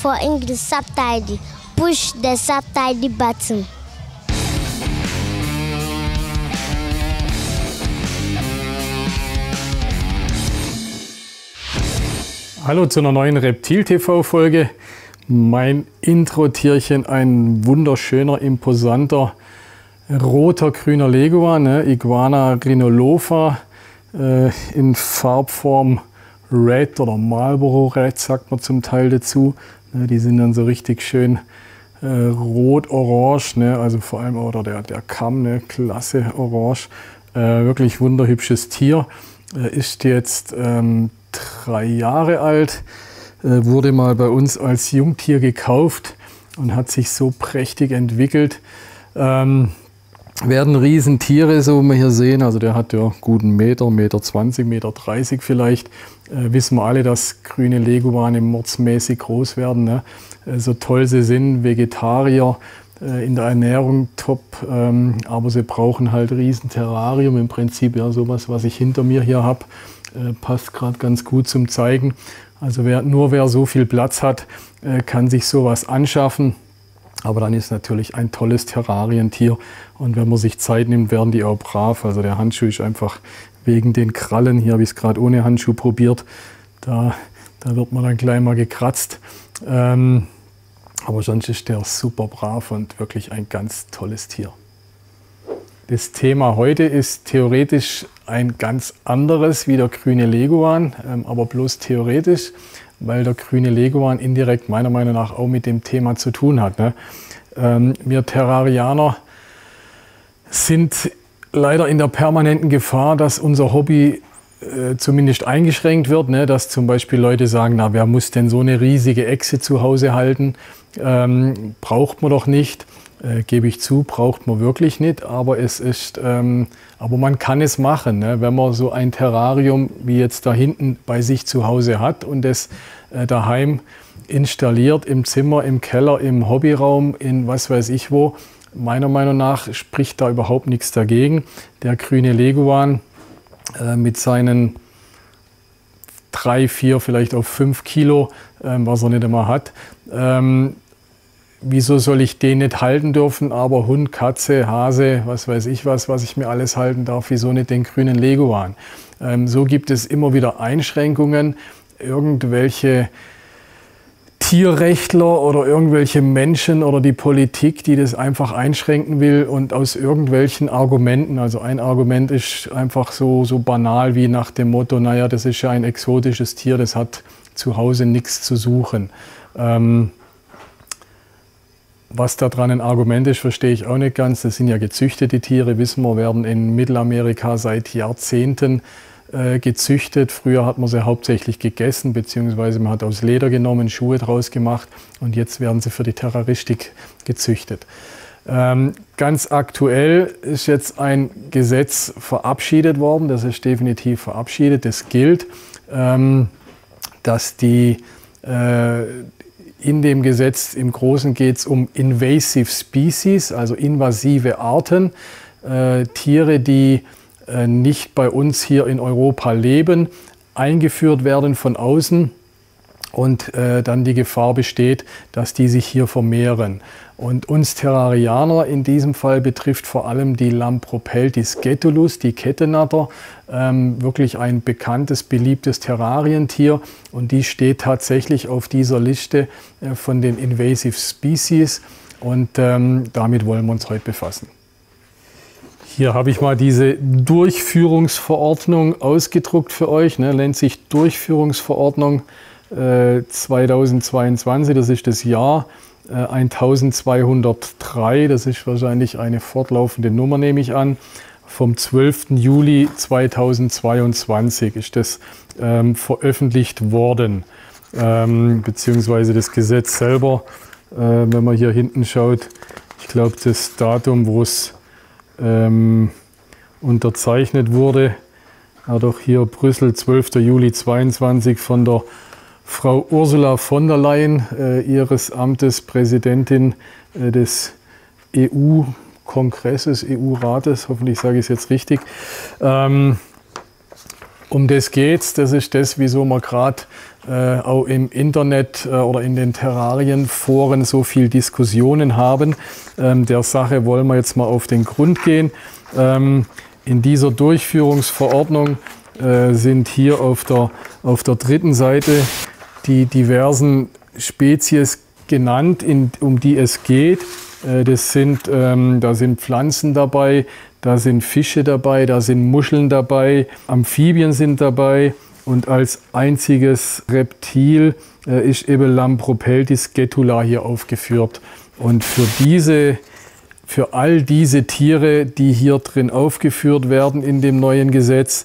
for English subtitle, push the subtitle button. Hallo zu einer neuen Reptil-TV-Folge. Mein Intro-Tierchen, ein wunderschöner, imposanter, roter, grüner Leguan, Iguana rhinolopha, in Farbform Red oder Marlboro Red, sagt man zum Teil dazu. Die sind dann so richtig schön rot-orange, also vor allem oder der Kamm, klasse orange. Wirklich wunderhübsches Tier. Ist jetzt 3 Jahre alt, wurde mal bei uns als Jungtier gekauft und hat sich so prächtig entwickelt. Werden Riesentiere, so wie wir hier sehen, also der hat ja guten Meter, 1,20 Meter, 1,30 Meter vielleicht. Wissen wir alle, dass grüne Leguane mordsmäßig groß werden. So toll sie sind, Vegetarier, in der Ernährung top, aber sie brauchen halt Riesenterrarium, im Prinzip ja sowas, was ich hinter mir hier habe. Passt gerade ganz gut zum Zeigen. Also wer so viel Platz hat, kann sich sowas anschaffen. Aber dann ist natürlich ein tolles Terrarientier. Und wenn man sich Zeit nimmt, werden die auch brav. Also der Handschuh ist einfach wegen den Krallen. Hier habe ich es gerade ohne Handschuh probiert. Da wird man dann gleich mal gekratzt. Aber sonst ist der super brav und wirklich ein ganz tolles Tier. Das Thema heute ist theoretisch ein ganz anderes wie der grüne Leguan, aber bloß theoretisch, weil der grüne Leguan indirekt meiner Meinung nach auch mit dem Thema zu tun hat. Wir Terrarianer sind leider in der permanenten Gefahr, dass unser Hobby zumindest eingeschränkt wird, dass zum Beispiel Leute sagen, na, wer muss denn so eine riesige Echse zu Hause halten? Braucht man doch nicht. Gebe ich zu, braucht man wirklich nicht, aber aber man kann es machen, wenn man so ein Terrarium wie jetzt da hinten bei sich zu Hause hat und es daheim installiert, im Zimmer, im Keller, im Hobbyraum, in was weiß ich wo. Meiner Meinung nach spricht da überhaupt nichts dagegen. Der grüne Leguan mit seinen 3, 4, vielleicht auch 5 Kilo, was er nicht immer hat, wieso soll ich den nicht halten dürfen, aber Hund, Katze, Hase, was weiß ich was ich mir alles halten darf, wieso nicht den grünen Leguan? So gibt es immer wieder Einschränkungen, irgendwelche Tierrechtler oder irgendwelche Menschen oder die Politik, die das einfach einschränken will und aus irgendwelchen Argumenten, also ein Argument ist einfach so banal wie nach dem Motto, naja, das ist ja ein exotisches Tier, das hat zu Hause nichts zu suchen. Was da dran ein Argument ist, verstehe ich auch nicht ganz. Das sind ja gezüchtete Tiere, wissen wir, werden in Mittelamerika seit Jahrzehnten gezüchtet. Früher hat man sie hauptsächlich gegessen, beziehungsweise man hat aus Leder genommen, Schuhe draus gemacht und jetzt werden sie für die Terroristik gezüchtet. Ganz aktuell ist jetzt ein Gesetz verabschiedet worden, das ist definitiv verabschiedet, das gilt, dass in dem Gesetz im Großen geht es um Invasive Species, also invasive Arten, Tiere, die nicht bei uns hier in Europa leben, eingeführt werden von außen und dann die Gefahr besteht, dass die sich hier vermehren. Und uns Terrarianer in diesem Fall betrifft vor allem die Lampropeltis scutellus, die Kettennatter, wirklich ein bekanntes, beliebtes Terrarientier und die steht tatsächlich auf dieser Liste von den Invasive Species und damit wollen wir uns heute befassen. Hier habe ich mal diese Durchführungsverordnung ausgedruckt für euch, nennt sich Durchführungsverordnung 2022, das ist das Jahr 1203, das ist wahrscheinlich eine fortlaufende Nummer, nehme ich an. Vom 12. Juli 2022 ist das veröffentlicht worden, beziehungsweise das Gesetz selber, wenn man hier hinten schaut, ich glaube das Datum, wo es unterzeichnet wurde, hat auch hier Brüssel, 12. Juli 2022 von der Frau Ursula von der Leyen, ihres Amtes Präsidentin des EU-Kongresses, EU-Rates, hoffentlich sage ich es jetzt richtig. Um das geht's. Das ist das, wieso wir gerade auch im Internet oder in den Terrarienforen so viel Diskussionen haben. Der Sache wollen wir jetzt mal auf den Grund gehen. In dieser Durchführungsverordnung sind hier auf der dritten Seite die diversen Spezies genannt, um die es geht. Da sind Pflanzen dabei, da sind Fische dabei, da sind Muscheln dabei, Amphibien sind dabei und als einziges Reptil ist eben Lampropeltis scutula hier aufgeführt. Und für all diese Tiere, die hier drin aufgeführt werden in dem neuen Gesetz,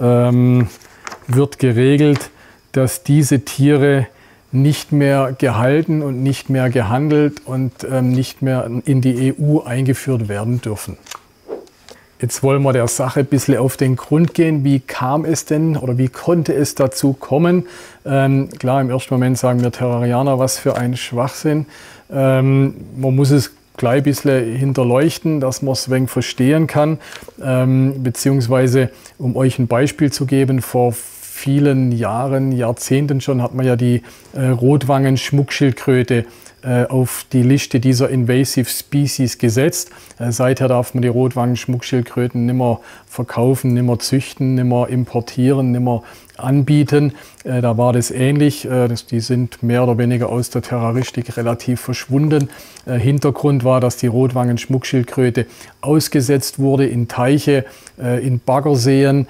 wird geregelt, dass diese Tiere nicht mehr gehalten und nicht mehr gehandelt und nicht mehr in die EU eingeführt werden dürfen. Jetzt wollen wir der Sache ein bisschen auf den Grund gehen. Wie kam es denn oder wie konnte es dazu kommen? Klar, im ersten Moment sagen wir Terrarianer, was für ein Schwachsinn. Man muss es gleich ein bisschen hinterleuchten, dass man es ein wenig verstehen kann. Beziehungsweise, um euch ein Beispiel zu geben, vor vielen Jahren, Jahrzehnten schon, hat man ja die Rotwangen-Schmuckschildkröte auf die Liste dieser Invasive Species gesetzt. Seither darf man die Rotwangen-Schmuckschildkröten nicht mehr verkaufen, nicht mehr züchten, nicht mehr importieren, nicht mehr anbieten. Da war das ähnlich. Die sind mehr oder weniger aus der Terroristik relativ verschwunden. Hintergrund war, dass die Rotwangen-Schmuckschildkröte ausgesetzt wurde in Teiche, in Baggerseen,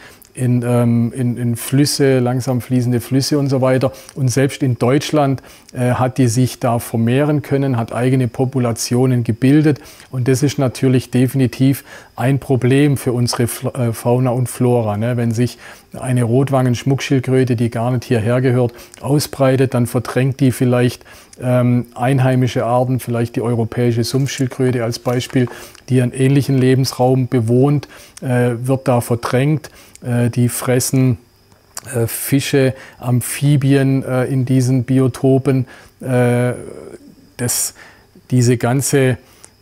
in Flüsse, langsam fließende Flüsse und so weiter. Und selbst in Deutschland hat die sich da vermehren können, hat eigene Populationen gebildet. Und das ist natürlich definitiv ein Problem für unsere Fauna und Flora. Ne? Wenn sich eine Rotwangen-Schmuckschildkröte, die gar nicht hierher gehört, ausbreitet, dann verdrängt die vielleicht einheimische Arten, vielleicht die europäische Sumpfschildkröte als Beispiel, die einen ähnlichen Lebensraum bewohnt, wird da verdrängt. Die fressen Fische, Amphibien in diesen Biotopen. Diese ganze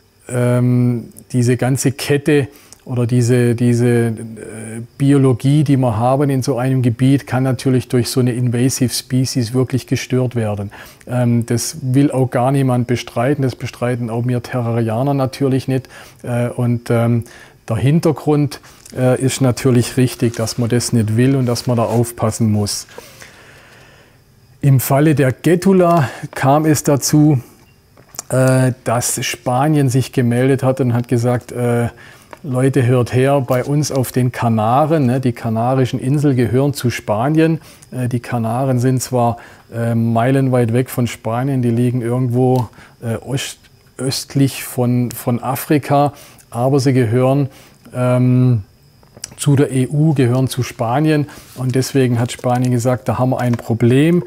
Kette oder diese Biologie, die wir haben in so einem Gebiet, kann natürlich durch so eine Invasive Species wirklich gestört werden. Das will auch gar niemand bestreiten, das bestreiten auch wir Terrarianer natürlich nicht. Der Hintergrund ist natürlich richtig, dass man das nicht will und dass man da aufpassen muss. Im Falle der Scutula kam es dazu, dass Spanien sich gemeldet hat und hat gesagt, Leute, hört her, bei uns auf den Kanaren, ne, die Kanarischen Inseln gehören zu Spanien. Die Kanaren sind zwar meilenweit weg von Spanien, die liegen irgendwo östlich von Afrika, aber sie gehören zu der EU, gehören zu Spanien und deswegen hat Spanien gesagt, da haben wir ein Problem.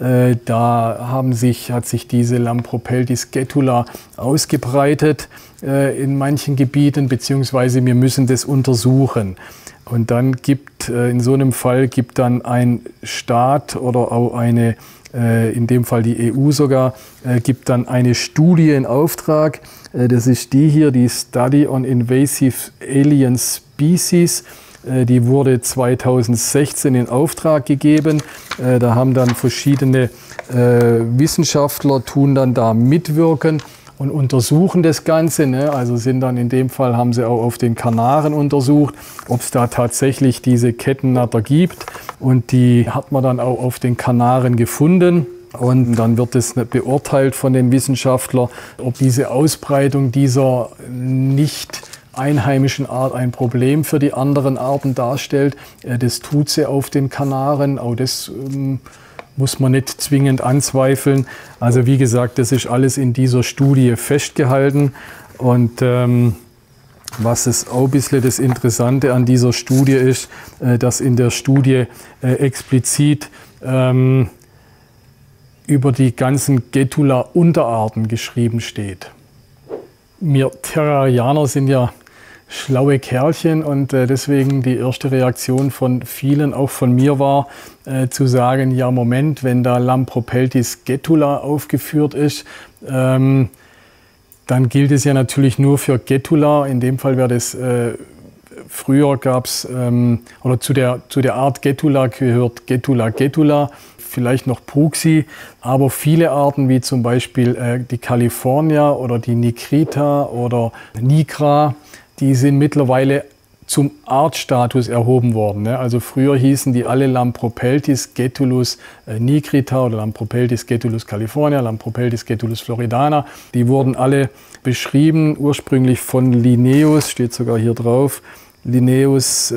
Da hat sich diese Lampropeltis scutula ausgebreitet in manchen Gebieten, beziehungsweise wir müssen das untersuchen. Und dann in so einem Fall gibt dann ein Staat oder auch in dem Fall die EU sogar, gibt dann eine Studie in Auftrag. Das ist die hier, die Study on Invasive Alien Species. Die wurde 2016 in Auftrag gegeben. Da haben dann verschiedene Wissenschaftler, tun dann da mitwirken und untersuchen das Ganze. Ne? Also in dem Fall haben sie auch auf den Kanaren untersucht, ob es da tatsächlich diese Kettennatter gibt. Und die hat man dann auch auf den Kanaren gefunden. Und dann wird es beurteilt von den Wissenschaftlern, ob diese Ausbreitung dieser nicht einheimischen Art ein Problem für die anderen Arten darstellt. Das tut sie auf den Kanaren. Auch das muss man nicht zwingend anzweifeln. Also wie gesagt, das ist alles in dieser Studie festgehalten. Und was ist auch ein bisschen das Interessante an dieser Studie ist, dass in der Studie explizit über die ganzen Scutula-Unterarten geschrieben steht. Wir Terrarianer sind ja schlaue Kerlchen und deswegen die erste Reaktion von vielen, auch von mir war, zu sagen, ja Moment, wenn da Lampropeltis scutula aufgeführt ist, dann gilt es ja natürlich nur für Scutula. In dem Fall wäre das früher gab es, oder zu der Art Gettula gehört Gettula, vielleicht noch Puxi, aber viele Arten wie zum Beispiel die California oder die Nigrita oder Nigra, die sind mittlerweile zum Artstatus erhoben worden. Also früher hießen die alle Lampropeltis Gettulus nigrita oder Lampropeltis Gettulus california, Lampropeltis Gettulus floridana. Die wurden alle beschrieben, ursprünglich von Linnaeus, steht sogar hier drauf. Linnaeus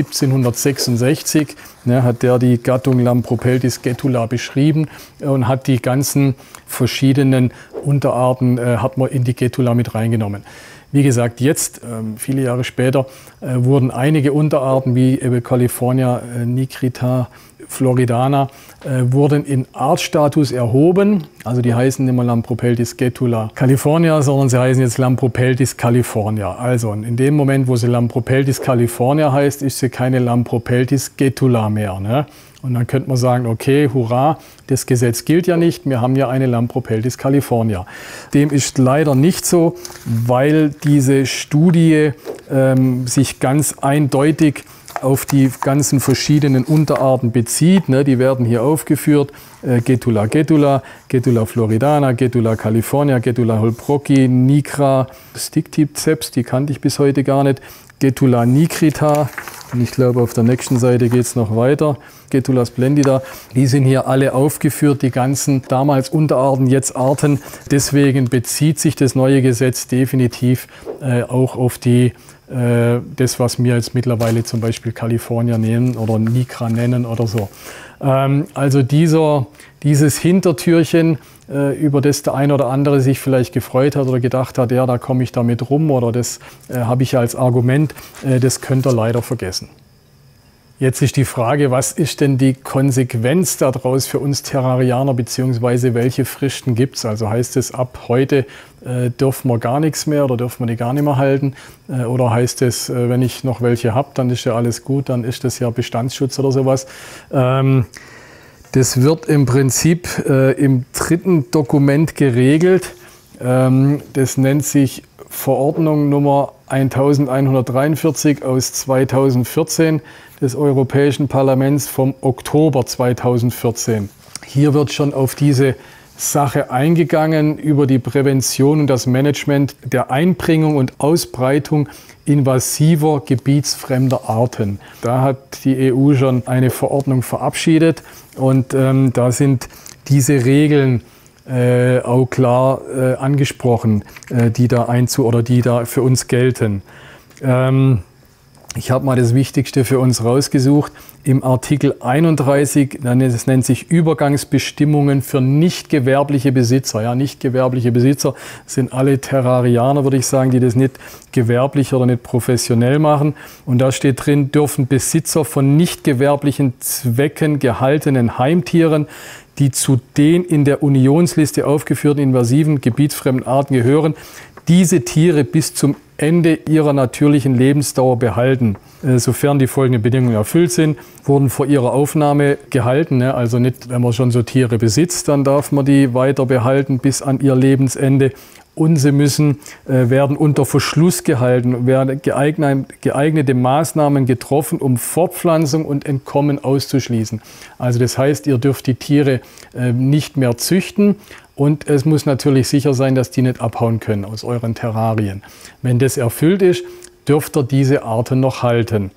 1766 hat der die Gattung Lampropeltis Gettula beschrieben und hat die ganzen verschiedenen Unterarten hat man in die Gettula mit reingenommen. Wie gesagt, jetzt, viele Jahre später, wurden einige Unterarten wie California nigrita, floridana, wurden in Artstatus erhoben. Also die heißen nicht mehr Lampropeltis Gettula california, sondern sie heißen jetzt Lampropeltis california. Also in dem Moment, wo sie Lampropeltis california heißt, ist sie keine Lampropeltis Gettula mehr. Ne? Und dann könnte man sagen, okay, hurra, das Gesetz gilt ja nicht, wir haben ja eine Lampropeltis california. Dem ist leider nicht so, weil diese Studie sich ganz eindeutig auf die ganzen verschiedenen Unterarten bezieht. Ne? Die werden hier aufgeführt. Gettula gettula, Gettula floridana, Gettula california, Gettula holbrooki, Nigra, Sticticeps, die kannte ich bis heute gar nicht, Gettula nigrita. Und ich glaube, auf der nächsten Seite geht es noch weiter. Gettula splendida. Die sind hier alle aufgeführt, die ganzen damals Unterarten, jetzt Arten. Deswegen bezieht sich das neue Gesetz definitiv auch auf das, was wir jetzt mittlerweile zum Beispiel California nennen oder Nigra nennen oder so. Also dieses Hintertürchen, über das der eine oder andere sich vielleicht gefreut hat oder gedacht hat, ja, da komme ich damit rum oder das habe ich als Argument, das könnt ihr leider vergessen. Jetzt ist die Frage, was ist denn die Konsequenz daraus für uns Terrarianer, beziehungsweise welche Fristen gibt es? Also heißt es, ab heute dürfen wir gar nichts mehr oder dürfen wir die gar nicht mehr halten? Oder heißt es, wenn ich noch welche habe, dann ist ja alles gut, dann ist das ja Bestandsschutz oder sowas? Das wird im Prinzip im dritten Dokument geregelt. Das nennt sich Verordnung Nummer 1143 aus 2014 des Europäischen Parlaments vom Oktober 2014. Hier wird schon auf diese Sache eingegangen über die Prävention und das Management der Einbringung und Ausbreitung invasiver, gebietsfremder Arten. Da hat die EU schon eine Verordnung verabschiedet und da sind diese Regeln auch klar angesprochen, die da für uns gelten. Ich habe mal das Wichtigste für uns rausgesucht. Im Artikel 31, das nennt sich Übergangsbestimmungen für nicht gewerbliche Besitzer. Ja, nicht gewerbliche Besitzer sind alle Terrarianer, würde ich sagen, die das nicht gewerblich oder nicht professionell machen. Und da steht drin, dürfen Besitzer von nicht gewerblichen Zwecken gehaltenen Heimtieren, die zu den in der Unionsliste aufgeführten invasiven, gebietsfremden Arten gehören, diese Tiere bis zum Ende ihrer natürlichen Lebensdauer behalten. Sofern die folgenden Bedingungen erfüllt sind, wurden vor ihrer Aufnahme gehalten. Also nicht, wenn man schon so Tiere besitzt, dann darf man die weiter behalten bis an ihr Lebensende. Und sie werden unter Verschluss gehalten, werden geeignete Maßnahmen getroffen, um Fortpflanzung und Entkommen auszuschließen. Also das heißt, ihr dürft die Tiere nicht mehr züchten. Und es muss natürlich sicher sein, dass die nicht abhauen können aus euren Terrarien. Wenn das erfüllt ist, dürft ihr diese Arten noch halten.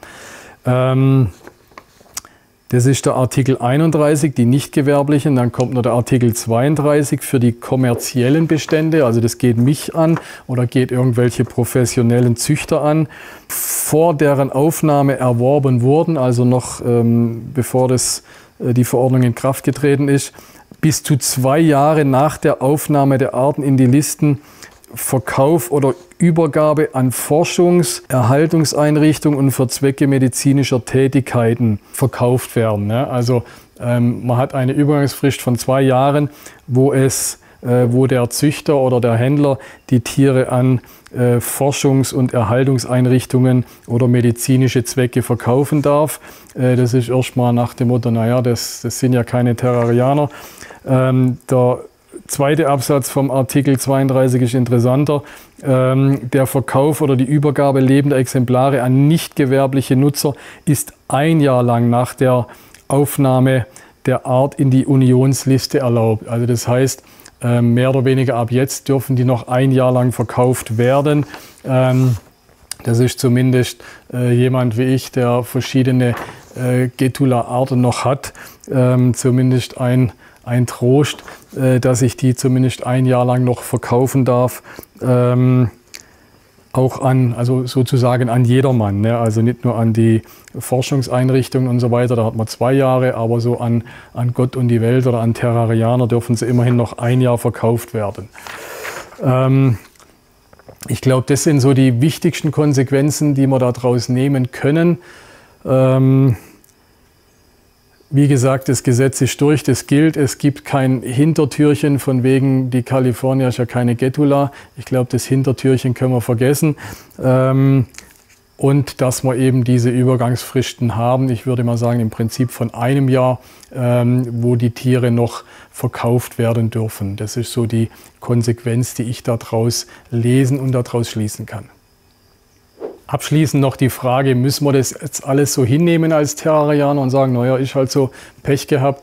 Das ist der Artikel 31, die nicht gewerblichen. Dann kommt noch der Artikel 32 für die kommerziellen Bestände. Also das geht mich an oder geht irgendwelche professionellen Züchter an. Vor deren Aufnahme erworben wurden, also noch bevor die Verordnung in Kraft getreten ist, bis zu 2 Jahre nach der Aufnahme der Arten in die Listen Verkauf oder Übergabe an Forschungs-, Erhaltungseinrichtungen und für Zwecke medizinischer Tätigkeiten verkauft werden. Also man hat eine Übergangsfrist von 2 Jahren, wo der Züchter oder der Händler die Tiere an Forschungs- und Erhaltungseinrichtungen oder medizinische Zwecke verkaufen darf. Das ist erstmal nach dem Motto, naja, das sind ja keine Terrarianer. Der zweite Absatz vom Artikel 32 ist interessanter. Der Verkauf oder die Übergabe lebender Exemplare an nicht gewerbliche Nutzer ist 1 Jahr lang nach der Aufnahme der Art in die Unionsliste erlaubt. Also das heißt, mehr oder weniger ab jetzt dürfen die noch 1 Jahr lang verkauft werden. Das ist zumindest jemand wie ich, der verschiedene Getula-Arten noch hat, zumindest ein Trost, dass ich die zumindest 1 Jahr lang noch verkaufen darf. Auch also sozusagen an jedermann, ne? Also nicht nur an die Forschungseinrichtungen und so weiter, da hat man 2 Jahre, aber so an Gott und die Welt oder an Terrarianer dürfen sie immerhin noch 1 Jahr verkauft werden. Ich glaube, das sind so die wichtigsten Konsequenzen, die wir daraus nehmen können. Wie gesagt, das Gesetz ist durch, das gilt. Es gibt kein Hintertürchen von wegen, die California ist ja keine Getula. Ich glaube, das Hintertürchen können wir vergessen. Und dass wir eben diese Übergangsfristen haben, ich würde mal sagen im Prinzip von 1 Jahr, wo die Tiere noch verkauft werden dürfen. Das ist so die Konsequenz, die ich daraus lesen und daraus schließen kann. Abschließend noch die Frage, müssen wir das jetzt alles so hinnehmen als Terrarianer und sagen, naja, ich halt so Pech gehabt.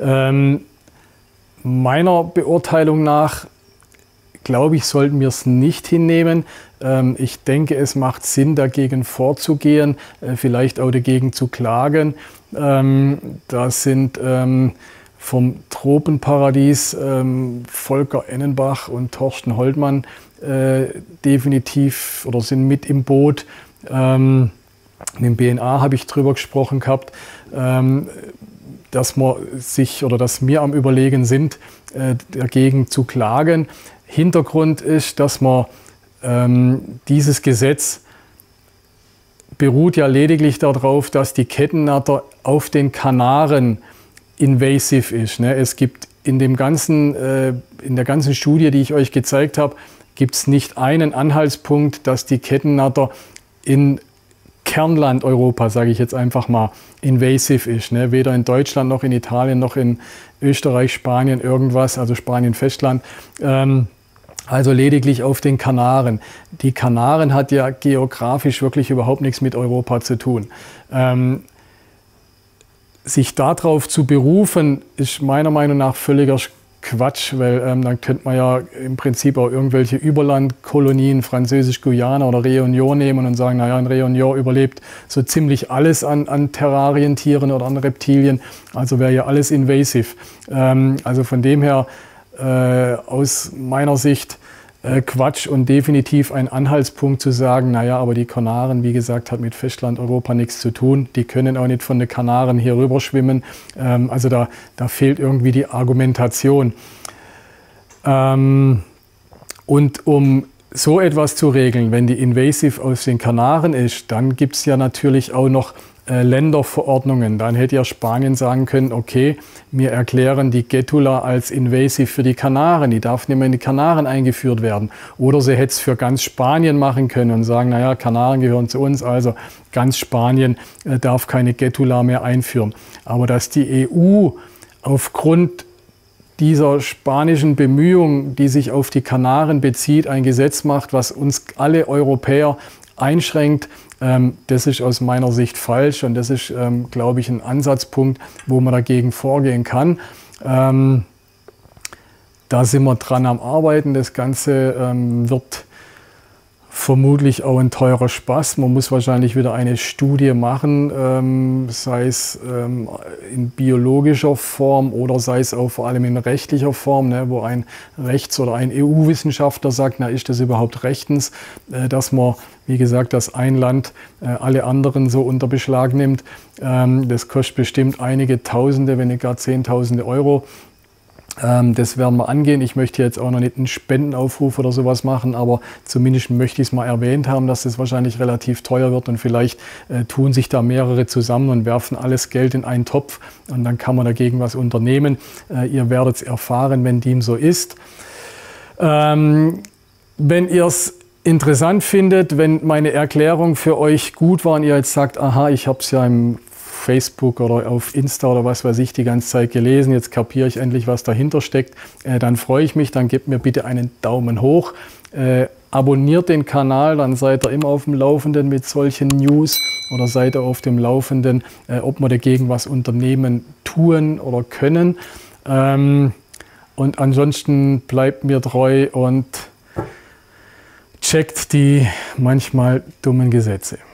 Meiner Beurteilung nach, glaube ich, sollten wir es nicht hinnehmen. Ich denke, es macht Sinn, dagegen vorzugehen, vielleicht auch dagegen zu klagen. Da sind vom Tropenparadies Volker Ennenbach und Thorsten Holtmann definitiv oder sind mit im Boot. Mit dem BNA habe ich drüber gesprochen gehabt, dass wir am Überlegen sind, dagegen zu klagen. Hintergrund ist, dass man dieses Gesetz beruht ja lediglich darauf, dass die Kettennatter auf den Kanaren invasive ist. Ne? Es gibt in der ganzen Studie, die ich euch gezeigt habe, gibt es nicht einen Anhaltspunkt, dass die Kettennatter in Kernland Europa, sage ich jetzt einfach mal, invasive ist. Ne? Weder in Deutschland noch in Italien noch in Österreich, Spanien irgendwas, also Spanien Festland. Also lediglich auf den Kanaren. Die Kanaren hat ja geografisch wirklich überhaupt nichts mit Europa zu tun. Sich darauf zu berufen, ist meiner Meinung nach völliger Quatsch, weil dann könnte man ja im Prinzip auch irgendwelche Überlandkolonien, Französisch-Guyana oder Réunion nehmen und sagen, naja, in Réunion überlebt so ziemlich alles an Terrarientieren oder an Reptilien, also wäre ja alles invasive. Also von dem her aus meiner Sicht Quatsch und definitiv ein Anhaltspunkt zu sagen, naja, aber die Kanaren, wie gesagt, hat mit Festland-Europa nichts zu tun. Die können auch nicht von den Kanaren hier rüber schwimmen. Also da fehlt irgendwie die Argumentation. Und um so etwas zu regeln, wenn die invasive aus den Kanaren ist, dann gibt es ja natürlich auch noch Länderverordnungen. Dann hätte ja Spanien sagen können, okay, wir erklären die Getula als invasive für die Kanaren, die darf nicht mehr in die Kanaren eingeführt werden. Oder sie hätte es für ganz Spanien machen können und sagen, naja, Kanaren gehören zu uns, also ganz Spanien darf keine Getula mehr einführen. Aber dass die EU aufgrund dieser spanischen Bemühung, die sich auf die Kanaren bezieht, ein Gesetz macht, was uns alle Europäer einschränkt, das ist aus meiner Sicht falsch und das ist, glaube ich, ein Ansatzpunkt, wo man dagegen vorgehen kann. Da sind wir dran am Arbeiten. Das Ganze wird vermutlich auch ein teurer Spaß. Man muss wahrscheinlich wieder eine Studie machen, sei es in biologischer Form oder sei es auch vor allem in rechtlicher Form, ne, wo ein Rechts- oder ein EU-Wissenschaftler sagt, na, ist das überhaupt rechtens, dass man, wie gesagt, dass ein Land alle anderen so unter Beschlag nimmt. Das kostet bestimmt einige Tausende, wenn nicht gar Zehntausende Euro. Das werden wir angehen. Ich möchte jetzt auch noch nicht einen Spendenaufruf oder sowas machen, aber zumindest möchte ich es mal erwähnt haben, dass es wahrscheinlich relativ teuer wird und vielleicht tun sich da mehrere zusammen und werfen alles Geld in einen Topf und dann kann man dagegen was unternehmen. Ihr werdet es erfahren, wenn dem so ist. Wenn ihr es interessant findet, wenn meine Erklärung für euch gut war und ihr jetzt sagt, aha, ich habe es ja im Facebook oder auf Insta oder was weiß ich die ganze Zeit gelesen. Jetzt kapiere ich endlich, was dahinter steckt. Dann freue ich mich, dann gebt mir bitte einen Daumen hoch. Abonniert den Kanal, dann seid ihr immer auf dem Laufenden mit solchen News oder seid ihr auf dem Laufenden, ob wir dagegen was unternehmen, tun oder können. Und ansonsten bleibt mir treu und checkt die manchmal dummen Gesetze.